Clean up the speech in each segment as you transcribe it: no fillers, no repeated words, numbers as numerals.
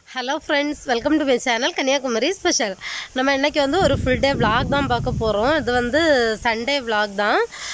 Hello friends, welcome to my channel Kanyakumari Special. நம்ம இன்னைக்கு வந்து ஒரு full day vlog தான் பார்க்க போறோம். இது வந்து Sunday vlog தான்.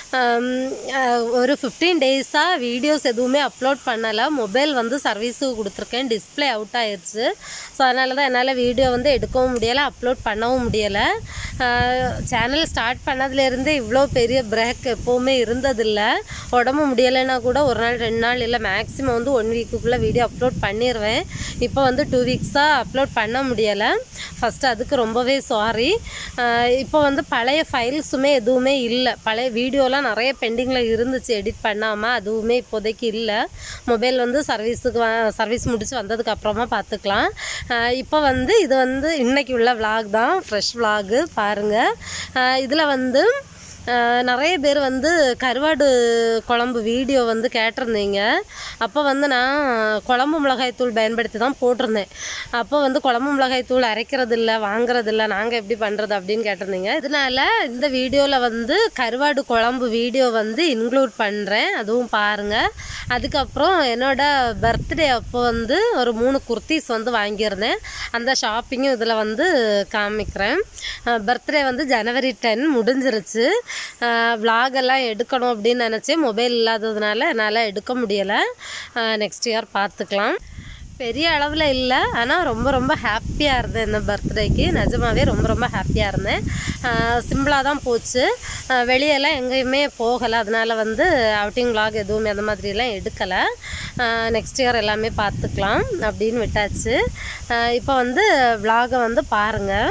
ஒரு 15 days-ஆ வீடியோஸ் எதுவுமே அப்லோட் பண்ணல. மொபைல் வந்து சர்வீஸ்க்கு கொடுத்திருக்கேன். டிஸ்ப்ளே அவுட் ஆயிருச்சு. சோ அதனால தான் என்னால வீடியோ வந்து எடுக்கவும் முடியல, அப்லோட் பண்ணவும் முடியல. சேனல் ஸ்டார்ட் பண்ணதுல இருந்து இவ்ளோ பெரிய பிரேக் எப்பவுமே இருந்ததில்ல. உடம்பு முடியலனா கூட ஒரு நாள் 2 நாள் இல்ல மேக்ஸिमम வந்து 1 வீக்குக்குள்ள வீடியோ அப்லோட் பண்ணிடுவேன். இப்போ வந்து 2 வீக்ஸா அப்லோட் பண்ண முடியல. ஃபர்ஸ்ட் அதுக்கு ரொம்பவே சாரி. இப்போ வந்து பழைய ஃபைல்ஸுமே எதுவுமே இல்ல. பழைய வீடியோலாம் நிறைய பெண்டிங்ல இருந்துச்சு எடிட் பண்ணாம, அதுவுமே இப்போதைக்கு இல்ல. மொபைல் வந்து சர்வீஸ் முடிச்சு வந்ததுக்கு அப்புறமா பார்த்துக்கலாம். இப்போ வந்து இது வந்து இன்னைக்கு உள்ள vlog தான், ஃப்ரெஷ் vlog பாருங்க. இதுல வந்து நிறைய பேர் வந்து கருவாடு குழம்பு வீடியோ வந்து கேட்டிருந்தீங்க. அப்போ வந்து நான் குழம்பு மிளகாய் தூள் பயன்படுத்தி தான் போட்டிருந்தேன். அப்போ வந்து குழம்பு மிளகாய் தூள் அரைக்கிறது இல்லை, வாங்குறது இல்லை, நாங்கள் எப்படி பண்ணுறது அப்படின்னு கேட்டிருந்தீங்க. இதனால இந்த வீடியோவில் வந்து கருவாடு குழம்பு வீடியோ வந்து இன்க்ளூட் பண்ணுறேன், அதுவும் பாருங்கள். அதுக்கப்புறம் என்னோட பர்த்டே அப்போ வந்து ஒரு 3 குர்த்திஸ் வந்து வாங்கியிருந்தேன். அந்த ஷாப்பிங்கும் இதில் வந்து காமிக்கிறேன். பர்த்டே வந்து January 10 முடிஞ்சிருச்சு. vlog எல்லாம் எடுக்கணும் அப்படின்னு நினச்சேன். மொபைல் இல்லாததுனால என்னால் எடுக்க முடியலை. நெக்ஸ்ட் இயர் பார்த்துக்கலாம். பெரிய அளவில் இல்லை, ஆனால் ரொம்ப ஹாப்பியாக இருந்தேன் இந்த பர்த்டேக்கு. நிஜமாவே ரொம்ப ஹாப்பியாக இருந்தேன். சிம்பிளாக தான் போச்சு. வெளியெல்லாம் எங்கேயுமே போகலை, அதனால் வந்து அவுட்டிங் vlog எதுவுமே அந்த மாதிரிலாம் எடுக்கலை. நெக்ஸ்ட் இயர் எல்லாமே பார்த்துக்கலாம் அப்படின்னு விட்டாச்சு. இப்போ வந்து vlog வந்து பாருங்கள்.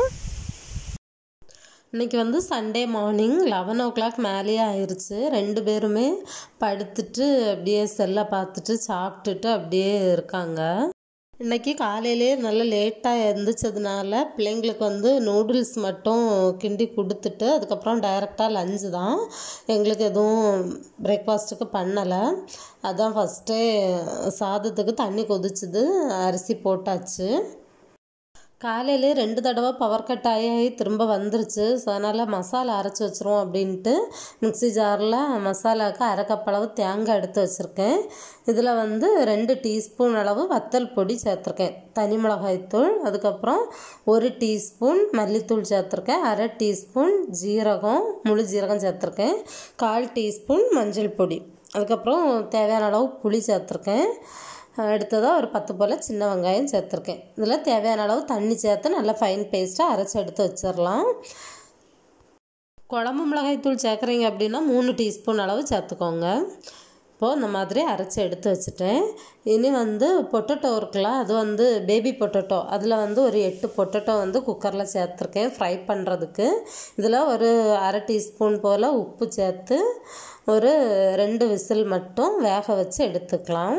இன்றைக்கி வந்து சண்டே மார்னிங் 11 o'clock மேலேயே ஆயிடுச்சு. 2 பேருமே படுத்துட்டு அப்படியே செல்லை பார்த்துட்டு சாப்பிட்டுட்டு அப்படியே இருக்காங்க. இன்றைக்கி காலையிலே நல்லா லேட்டாக எழுந்திரிச்சதுனால பிள்ளைங்களுக்கு வந்து நூடுல்ஸ் மட்டும் கிண்டி கொடுத்துட்டு அதுக்கப்புறம் டைரெக்டாக லஞ்சு தான். எங்களுக்கு எதுவும் பிரேக்ஃபாஸ்ட்டுக்கு பண்ணலை. அதான் ஃபஸ்ட்டே சாதத்துக்கு தண்ணி கொதிச்சுது, அரிசி போட்டாச்சு. காலையிலே 2 தடவை பவர் கட் ஆகி திரும்ப வந்துருச்சு. ஸோ அதனால் மசாலா அரைச்சி வச்சுருவோம் அப்படின்ட்டு மிக்ஸி ஜாரில் மசாலாவுக்கு 1/2 கப் அளவு தேங்காய் எடுத்து வச்சுருக்கேன். இதில் வந்து 2 டீஸ்பூன் அளவு வத்தல் பொடி சேர்த்துருக்கேன், தனி மிளகாய்த்தூள், அதுக்கப்புறம் 1 டீஸ்பூன் மல்லித்தூள் சேர்த்துருக்கேன், 1/2 டீஸ்பூன் ஜீரகம், முழு ஜீரகம் சேர்த்துருக்கேன், 1/4 டீஸ்பூன் மஞ்சள் பொடி, அதுக்கப்புறம் தேவையான அளவு புளி சேர்த்துருக்கேன். அடுத்ததாக ஒரு 10 போல் சின்ன வெங்காயம் சேர்த்துருக்கேன். இதில் தேவையான அளவு தண்ணி சேர்த்து நல்லா ஃபைன் பேஸ்ட்டாக அரைச்சி எடுத்து வச்சிடலாம். குழம்பு மிளகாய் தூள் சேர்க்குறீங்க அப்படின்னா 3 டீஸ்பூன் அளவு சேர்த்துக்கோங்க. இப்போது இந்த மாதிரி அரைச்சி எடுத்து வச்சுட்டேன். இனி வந்து பொட்டேட்டோ இருக்குல்ல, அது வந்து பேபி பொட்டேட்டோ, அதில் வந்து ஒரு 8 பொட்டேட்டோ வந்து குக்கரில் சேர்த்துருக்கேன் ஃப்ரை பண்ணுறதுக்கு. இதில் ஒரு 1/2 டீஸ்பூன் போல் உப்பு சேர்த்து ஒரு 2 விசில் மட்டும் வேக வச்சு எடுத்துக்கலாம்.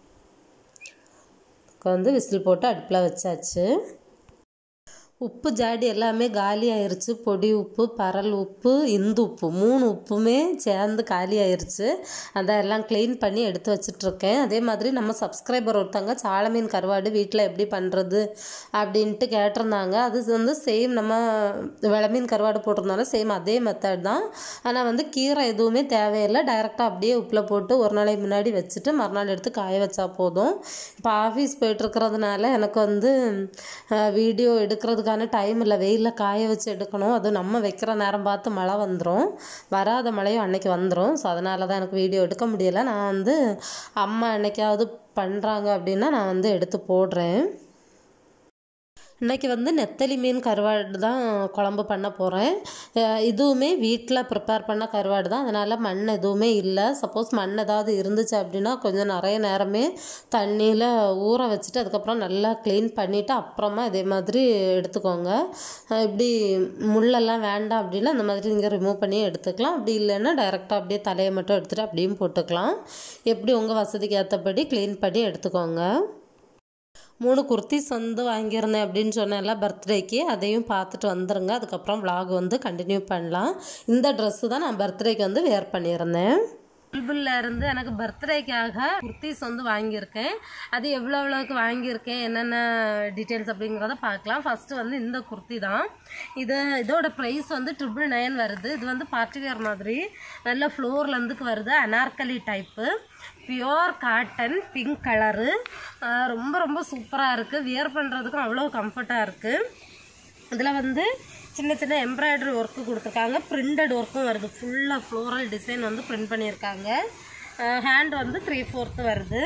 வந்து விசில் போட்டு அடுப்பில் வச்சாச்சு. உப்பு ஜாடி எல்லாமே காலி ஆயிடுச்சு. பொடி உப்பு, பரல் உப்பு, இந்து உப்பு 3 உப்புமே சேர்ந்து காலி ஆயிடுச்சு. அதை எல்லாம் க்ளீன் பண்ணி எடுத்து வச்சிட்ருக்கேன். அதே மாதிரி நம்ம சப்ஸ்கிரைபர் ஒருத்தவங்க சால மீன் கருவாடு வீட்டில் எப்படி பண்ணுறது அப்படின்ட்டு கேட்டிருந்தாங்க. அது வந்து சேம் நம்ம வெளமீன் கருவாடு போட்டிருந்தாலும் சேம் அதே மெத்தட் தான். ஆனால் வந்து கீரை எதுவுமே தேவையில்லை, டைரெக்டாக அப்படியே உப்பில் போட்டு ஒரு நாளைக்கு முன்னாடி வச்சுட்டு மறுநாள் எடுத்து காய வச்சா போதும். இப்போ ஆஃபீஸ் போயிட்டுருக்கிறதுனால எனக்கு வந்து வீடியோ எடுக்கிறதுக்கு டைம் இல்லை, வெயிலில் காய வச்சு எடுக்கணும். அது நம்ம வைக்கிற நேரம் பார்த்து மழை வந்துடும், வராத மழையும் அன்னைக்கு வந்துடும். ஸோ அதனால தான் எனக்கு வீடியோ எடுக்க முடியலை. நான் வந்து அம்மா என்னைக்காவது பண்ணுறாங்க அப்படின்னா நான் வந்து எடுத்து போடுறேன். இன்றைக்கி வந்து நெத்தலி மீன் கருவாடு தான் குழம்பு பண்ண போகிறேன். இதுவுமே வீட்டில் ப்ரிப்பேர் பண்ண கருவாடு தான், அதனால் மண் எதுவுமே இல்லை. சப்போஸ் மண் ஏதாவது இருந்துச்சு அப்படின்னா கொஞ்சம் நிறைய நேரமே தண்ணியில் ஊற வச்சுட்டு அதுக்கப்புறம் நல்லா க்ளீன் பண்ணிவிட்டு அப்புறமா இதே மாதிரி எடுத்துக்கோங்க. இப்படி முள்ளெல்லாம் வேண்டாம் அப்படின்னா அந்த மாதிரி நீங்கள் ரிமூவ் பண்ணி எடுத்துக்கலாம். அப்படி இல்லைன்னா டைரெக்டாக அப்படியே தலையை மட்டும் எடுத்துகிட்டு அப்படியும் போட்டுக்கலாம். எப்படி உங்கள் வசதிக்கு ஏற்றபடி க்ளீன் பண்ணி எடுத்துக்கோங்க. 3 குர்த்திஸ் வந்து வாங்கியிருந்தேன் அப்படின்னு சொன்னேன்ல பர்த்டேக்கு, அதையும் பார்த்துட்டு வந்துடுங்க. அதுக்கப்புறம் vlog வந்து கண்டினியூ பண்ணலாம். இந்த ட்ரெஸ்ஸு தான் நான் பர்த்டேக்கு வந்து வேர் பண்ணியிருந்தேன். இருந்து எனக்கு பர்த்டேக்காக குர்த்திஸ் வந்து வாங்கியிருக்கேன். அது எவ்வளோக்கு வாங்கியிருக்கேன், என்னென்ன டீட்டெயில்ஸ் அப்படிங்கிறத பார்க்கலாம். ஃபஸ்ட்டு வந்து இந்த குர்த்தி தான். இதோட ப்ரைஸ் வந்து 999 வருது. இது வந்து பார்ட்டி வேர் மாதிரி நல்ல ஃப்ளோர்லேருந்துக்கு வருது, Anarkali type. Pure cotton pink colour, ரொம்ப ரொம்ப சூப்பராக இருக்குது. வியர் பண்ணுறதுக்கும் அவ்வளோ கம்ஃபர்ட்டாக இருக்குது. இதில் வந்து சின்ன சின்ன எம்ப்ராய்டரி ஒர்க்கு கொடுத்துருக்காங்க, பிரிண்டட் ஒர்க்கும் வருது. ஃபுல்லாக ஃப்ளோரல் டிசைன் வந்து பிரிண்ட் பண்ணியிருக்காங்க. ஹேண்ட் வந்து 3/4 வருது.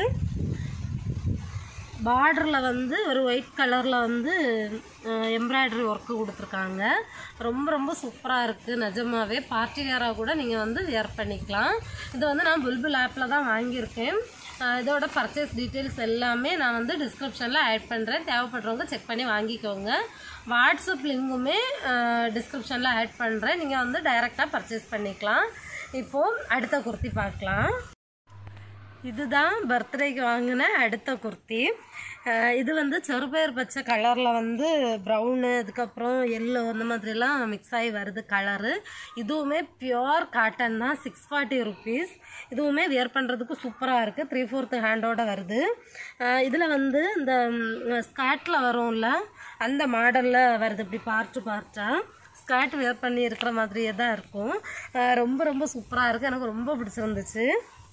பார்டரில் வந்து ஒரு ஒயிட் கலரில் வந்து எம்ப்ராய்டரி ஒர்க்கு கொடுத்துருக்காங்க. ரொம்ப ரொம்ப சூப்பராக இருக்குது. நிஜமாகவே பார்ட்டி வேராக கூட நீங்கள் வந்து வியர் பண்ணிக்கலாம். இது வந்து நான் புல்புல் ஆப்பில் தான் வாங்கியிருக்கேன். இதோட பர்ச்சேஸ் டீட்டெயில்ஸ் எல்லாமே நான் வந்து டிஸ்கிரிப்ஷனில் ஆட் பண்ணுறேன். தேவைப்படுறவங்க செக் பண்ணி வாங்கிக்கோங்க. வாட்ஸ்அப் லிங்க்குமே டிஸ்கிரிப்ஷனில் ஆட் பண்ணுறேன். நீங்கள் வந்து டைரெக்டாக பர்ச்சேஸ் பண்ணிக்கலாம். இப்போது அடுத்த குர்த்தி பார்க்கலாம். இதுதான் பர்த்டேக்கு வாங்கின அடுத்த குர்த்தி. இது வந்து செருப்பயர் பச்சை கலரில் வந்து ப்ரௌனு, அதுக்கப்புறம் எல்லோ அந்த மாதிரிலாம் மிக்ஸ் ஆகி வருது கலரு. இதுவுமே பியோர் காட்டன் தான். 640 ருபீஸ். இதுவுமே வியர் பண்ணுறதுக்கு சூப்பராக இருக்குது. 3/4 ஹேண்டோடு வருது. இதில் வந்து இந்த ஸ்கர்ட்டில் வரும்ல அந்த மாடலில் வருது. இப்படி பார்ட்டாக ஸ்கர்ட் வியர் பண்ணி இருக்கிற மாதிரியே தான் இருக்கும். ரொம்ப ரொம்ப சூப்பராக இருக்குது. எனக்கு ரொம்ப பிடிச்சிருந்துச்சு.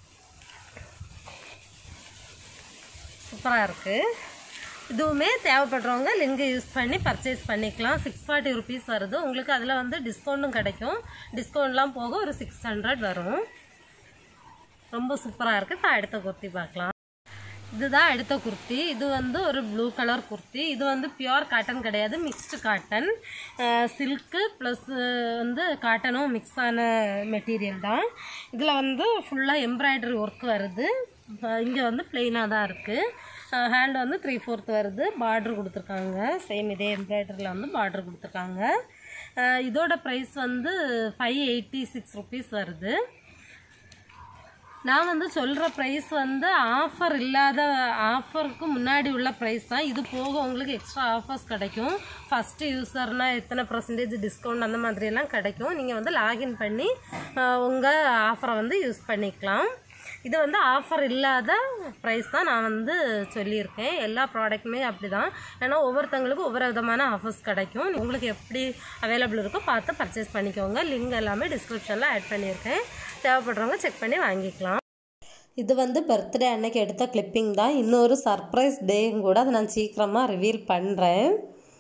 சூப்பராக இருக்குது. இதுவுமே தேவைப்படுறவங்க லிங்கை யூஸ் பண்ணி பர்ச்சேஸ் பண்ணிக்கலாம். 640 ருபீஸ் வருது. உங்களுக்கு அதில் வந்து டிஸ்கவுண்ட்டும் கிடைக்கும். டிஸ்கவுண்ட்லாம் போக ஒரு 600 வரும். ரொம்ப சூப்பராக இருக்குது. இப்போ அடுத்த குர்த்தி பார்க்கலாம். இதுதான் அடுத்த குர்த்தி. இது வந்து ஒரு ப்ளூ கலர் குர்த்தி. இது வந்து பியோர் காட்டன் கிடையாது, மிக்ஸ்டு காட்டன். சில்க்கு ப்ளஸ் வந்து காட்டனும் மிக்ஸ் ஆன மெட்டீரியல் தான். இதில் வந்து ஃபுல்லாக எம்ப்ராய்டரி ஒர்க் வருது. இங்கே வந்து பிளெயினாக தான் இருக்குது. ஹேண்ட் வந்து 3/4 வருது. பார்ட்ரு கொடுத்துருக்காங்க. சேம் இதே எம்ப்ராய்டரியில் வந்து பார்ட்ரு கொடுத்துருக்காங்க. இதோட ப்ரைஸ் வந்து 586 ருபீஸ் வருது. நான் வந்து சொல்கிற ப்ரைஸ் வந்து ஆஃபர் இல்லாத, ஆஃபருக்கு முன்னாடி உள்ள ப்ரைஸ் தான். இது போக உங்களுக்கு எக்ஸ்ட்ரா ஆஃபர்ஸ் கிடைக்கும். ஃபஸ்ட்டு யூஸர்னால் எத்தனை % டிஸ்கவுண்ட் அந்த மாதிரியெல்லாம் கிடைக்கும். நீங்கள் வந்து லாகின் பண்ணி உங்கள் ஆஃபரை வந்து யூஸ் பண்ணிக்கலாம். இது வந்து ஆஃபர் இல்லாத ப்ரைஸ் தான் நான் வந்து சொல்லியிருக்கேன். எல்லா ப்ராடக்ட்டுமே அப்படி தான். ஏன்னா ஒவ்வொருத்தங்களுக்கும் ஒவ்வொரு விதமான ஆஃபர்ஸ் கிடைக்கும். உங்களுக்கு எப்படி அவைலபிள் இருக்கோ பார்த்து பர்ச்சேஸ் பண்ணிக்கோங்க. லிங்க் எல்லாமே டிஸ்கிரிப்ஷனில் ஆட் பண்ணியிருக்கேன். தேவைப்படுறவங்க செக் பண்ணி வாங்கிக்கலாம். இது வந்து பர்த்டே அன்னைக்கு எடுத்த கிளிப்பிங் தான். இன்னொரு சர்ப்ரைஸ் டேயும் கூட அதை நான் சீக்கிரமாக ரிவீல் பண்ணுறேன்.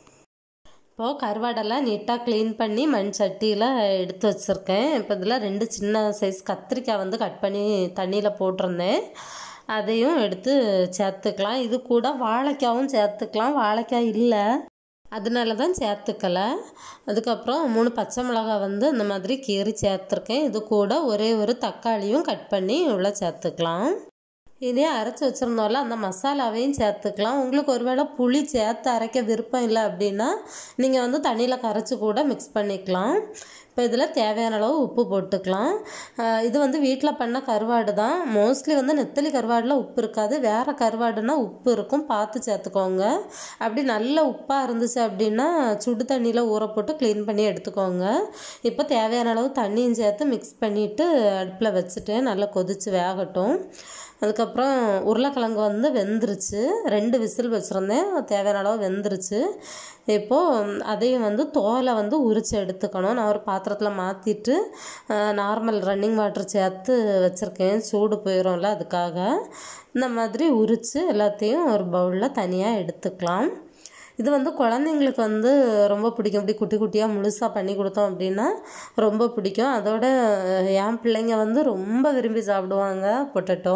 இப்போது கருவாடெல்லாம் நீட்டாக க்ளீன் பண்ணி மண் சட்டியில் எடுத்து வச்சுருக்கேன். இப்போ இதில் 2 சின்ன சைஸ் கத்திரிக்காய் வந்து கட் பண்ணி தண்ணியில் போட்டிருந்தேன். அதையும் எடுத்து சேர்த்துக்கலாம். இது கூட வாழைக்காவும் சேர்த்துக்கலாம். வாழைக்காய் இல்லை, அதனால தான் சேர்த்துக்கலை. அதுக்கப்புறம் 3 பச்சை மிளகாய் வந்து இந்த மாதிரி கீறி சேர்த்துருக்கேன். இது கூட ஒரே ஒரு தக்காளியும் கட் பண்ணி உள்ளே சேர்த்துக்கலாம். இனி அரைச்சி வச்சுருந்தோம்ல அந்த மசாலாவையும் சேர்த்துக்கலாம். உங்களுக்கு ஒருவேளை புளி சேர்த்து அரைக்க விருப்பம் இல்லை அப்படின்னா நீங்கள் வந்து தண்ணியில் கரைச்சி கூட மிக்ஸ் பண்ணிக்கலாம். இப்போ இதில் தேவையான அளவு உப்பு போட்டுக்கலாம். இது வந்து வீட்டில் பண்ண கருவாடு தான். மோஸ்ட்லி வந்து நெத்தலி கருவாடில் உப்பு இருக்காது. வேறு கருவாடுனா உப்பு இருக்கும், பார்த்து சேர்த்துக்கோங்க. அப்படி நல்ல உப்பாக இருந்துச்சு அப்படின்னா சுடு தண்ணியில் ஊற போட்டு க்ளீன் பண்ணி எடுத்துக்கோங்க. இப்போ தேவையான அளவு தண்ணியும் சேர்த்து மிக்ஸ் பண்ணிவிட்டு அடுப்பில் வச்சுட்டு நல்லா கொதித்து வேகட்டும். அதுக்கப்புறம் உருளைக்கிழங்கு வந்து வெந்துருச்சு. 2 விசில் வச்சுருந்தேன், தேவையான அளவு வெந்துருச்சு. இப்போது அதையும் வந்து தோலை வந்து உரித்து எடுத்துக்கணும். நான் ஒரு பாத்திரத்தில் மாற்றிட்டு நார்மல் ரன்னிங் வாட்டர் சேர்த்து வச்சுருக்கேன். சூடு போயிடும்ல, அதுக்காக இந்த மாதிரி உரித்து எல்லாத்தையும் ஒரு பவுலில் தனியாக எடுத்துக்கலாம். இது வந்து குழந்தைங்களுக்கு வந்து ரொம்ப பிடிக்கும். இப்படி குட்டி குட்டியாக முழுசாக பண்ணி கொடுத்தோம் அப்படின்னா ரொம்ப பிடிக்கும். அதோட என் பிள்ளைங்க வந்து ரொம்ப விரும்பி சாப்பிடுவாங்க பொட்டேட்டோ.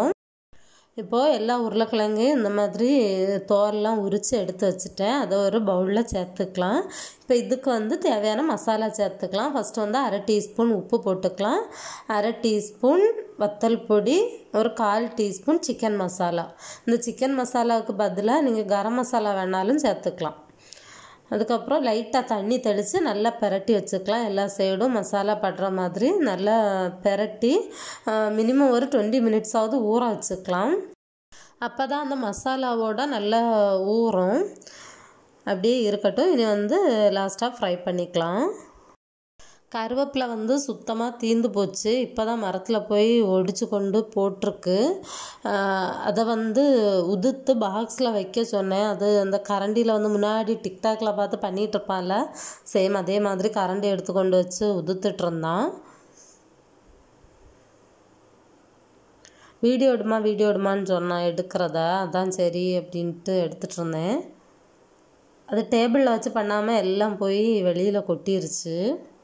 இப்போது எல்லா உருளைக்கிழங்கையும் இந்த மாதிரி தோலெல்லாம் உரித்து எடுத்து வச்சுட்டேன். அதை ஒரு பவுலில் சேர்த்துக்கலாம். இப்போ இதுக்கு வந்து தேவையான மசாலா சேர்த்துக்கலாம். ஃபஸ்ட்டு வந்து 1/2 டீஸ்பூன் உப்பு போட்டுக்கலாம். 1/2 டீஸ்பூன் வத்தல் பொடி, ஒரு 1/4 டீஸ்பூன் சிக்கன் மசாலா. இந்த சிக்கன் மசாலாவுக்கு பதிலாக நீங்கள் கரம் மசாலா வேணாலும் சேர்த்துக்கலாம். அதுக்கப்புறம் லைட்டாக தண்ணி தெளித்து நல்லா பெரட்டி வச்சுக்கலாம். எல்லா சைடும் மசாலா படுற மாதிரி நல்லா பெரட்டி மினிமம் ஒரு 20 மினிட்ஸாவது ஊற வச்சுக்கலாம். அப்போ தான் அந்த மசாலாவோட நல்லா ஊறும். அப்படியே இருக்கட்டும். இனி வந்து லாஸ்ட்டாக ஃப்ரை பண்ணிக்கலாம். கருவேப்பிலை வந்து சுத்தமாக தீந்து போச்சு. இப்போ தான் மரத்தில் போய் ஒடிச்சு கொண்டு போட்டிருக்கு. அதை வந்து உதுத்து பாக்ஸில் வைக்க சொன்னேன். அது அந்த கரண்டியில் வந்து முன்னாடி டிக்டாக்ல பார்த்து பண்ணிகிட்டு இருப்பான்ல, சேம் அதே மாதிரி கரண்டி எடுத்து கொண்டு வச்சு உதுத்துட்டு இருந்தான். வீடியோ எடுமான்னு சொன்னான் எடுக்கிறத, அதான் சரி அப்படின்ட்டு எடுத்துகிட்டு இருந்தேன். அது டேபிளில் வச்சு பண்ணாமல் எல்லாம் போய் வெளியில் கொட்டிருச்சு.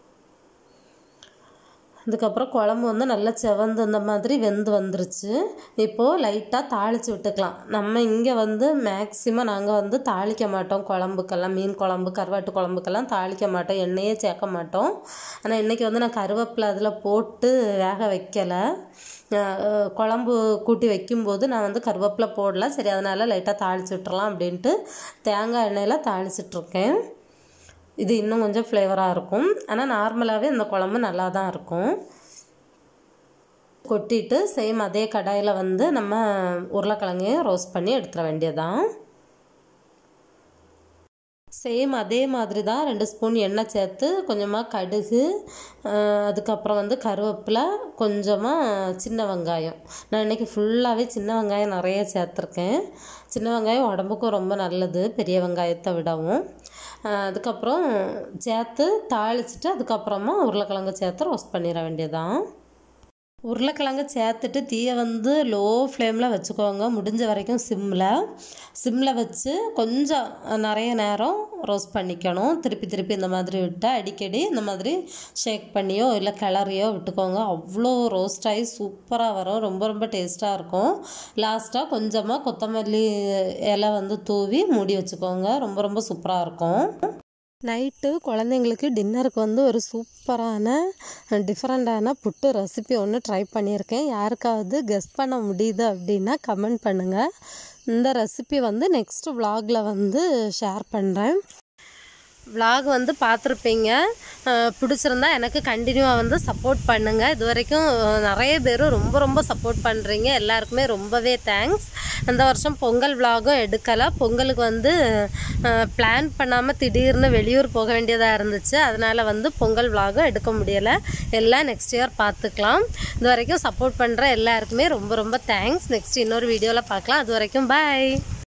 அதுக்கப்புறம் குழம்பு வந்து நல்லா செவந்து இந்த மாதிரி வெந்து வந்துருச்சு. இப்போது லைட்டாக தாளித்து விட்டுக்கலாம். நம்ம இங்கே வந்து மேக்ஸிமம் நாங்கள் வந்து தாளிக்க மாட்டோம் குழம்புக்கெல்லாம். மீன் குழம்பு கருவாட்டு குழம்புக்கெல்லாம் தாளிக்க மாட்டோம், எண்ணெயே சேர்க்க மாட்டோம். ஆனால் இன்றைக்கி வந்து நான் கருவேப்பிலை அதில் போட்டு வேக வைக்கலை. குழம்பு கூட்டி வைக்கும்போது நான் வந்து கருவேப்பிலை போடல, சரி அதனால் லைட்டாக தாளித்து விட்டுறலாம் அப்படின்ட்டு தேங்காய் எண்ணெயில் தாளிச்சிட்ருக்கேன். இது இன்னும் கொஞ்சம் ஃப்ளேவராக இருக்கும். ஆனால் நார்மலாகவே இந்த குழம்பு நல்லா தான் இருக்கும். கொட்டிட்டு சேம் அதே கடாயில் வந்து நம்ம உருளைக்கிழங்கையும் ரோஸ்ட் பண்ணி எடுத்துட வேண்டியதான். சேம் அதே மாதிரி தான் 2 ஸ்பூன் எண்ணெய் சேர்த்து கொஞ்சமாக கடுகு, அதுக்கப்புறம் வந்து கருவேப்பிலை, கொஞ்சமாக சின்ன வெங்காயம். நான் இன்றைக்கி ஃபுல்லாகவே சின்ன வெங்காயம் நிறைய சேர்த்துருக்கேன். சின்ன வெங்காயம் உடம்புக்கும் ரொம்ப நல்லது பெரிய வெங்காயத்தை விடவும். அதுக்கப்புறம் சேர்த்து தாளிச்சிட்டு அதுக்கப்புறமா உருளைக்கிழங்கு சேர்த்து ரோஸ்ட் பண்ணிட வேண்டியதான். உருளைக்கிழங்கு சேர்த்துட்டு தீயை வந்து லோ ஃப்ளேமில் வச்சுக்கோங்க. முடிஞ்ச வரைக்கும் சிம்மில் வச்சு கொஞ்சம் நிறைய நேரம் ரோஸ்ட் பண்ணிக்கணும். திருப்பி இந்த மாதிரி விட்டு அடிக்கடி இந்த மாதிரி ஷேக் பண்ணியோ இல்லை கிளறியோ விட்டுக்கோங்க. அவ்வளோ ரோஸ்ட் ஆகி சூப்பராக வரும், ரொம்ப டேஸ்ட்டாக இருக்கும். லாஸ்ட்டாக கொஞ்சமாக கொத்தமல்லி இலை வந்து தூவி மூடி வச்சுக்கோங்க. ரொம்ப சூப்பராக இருக்கும். நைட்டு குழந்தைங்களுக்கு டின்னருக்கு வந்து ஒரு சூப்பரான டிஃப்ரெண்ட்டான புட்டு ரெசிபி ஒன்று ட்ரை பண்ணியிருக்கேன். யாருக்காவது கெஸ் பண்ண முடியுது அப்படின்னா கமெண்ட் பண்ணுங்கள். இந்த ரெசிபி வந்து நெக்ஸ்ட் vlogல வந்து ஷேர் பண்ணுறேன். vlog வந்து பார்த்துருப்பீங்க. பிடிச்சிருந்தா எனக்கு கண்டினியூவாக வந்து சப்போர்ட் பண்ணுங்கள். இது வரைக்கும் நிறைய பேர் ரொம்ப சப்போர்ட் பண்ணுறீங்க. எல்லாருக்குமே ரொம்பவே தேங்க்ஸ். இந்த வருஷம் பொங்கல் vlogகும் எடுக்கலை. பொங்கலுக்கு வந்து பிளான் பண்ணாமல் திடீர்னு வெளியூர் போக வேண்டியதாக இருந்துச்சு. அதனால் வந்து பொங்கல் vlogகும் எடுக்க முடியலை. எல்லாம் நெக்ஸ்ட் இயர் பார்த்துக்கலாம். இது வரைக்கும் சப்போர்ட் பண்ணுற எல்லாருக்குமே ரொம்ப தேங்க்ஸ். நெக்ஸ்ட் இன்னொரு வீடியோவில் பார்க்கலாம். அது வரைக்கும் பாய்.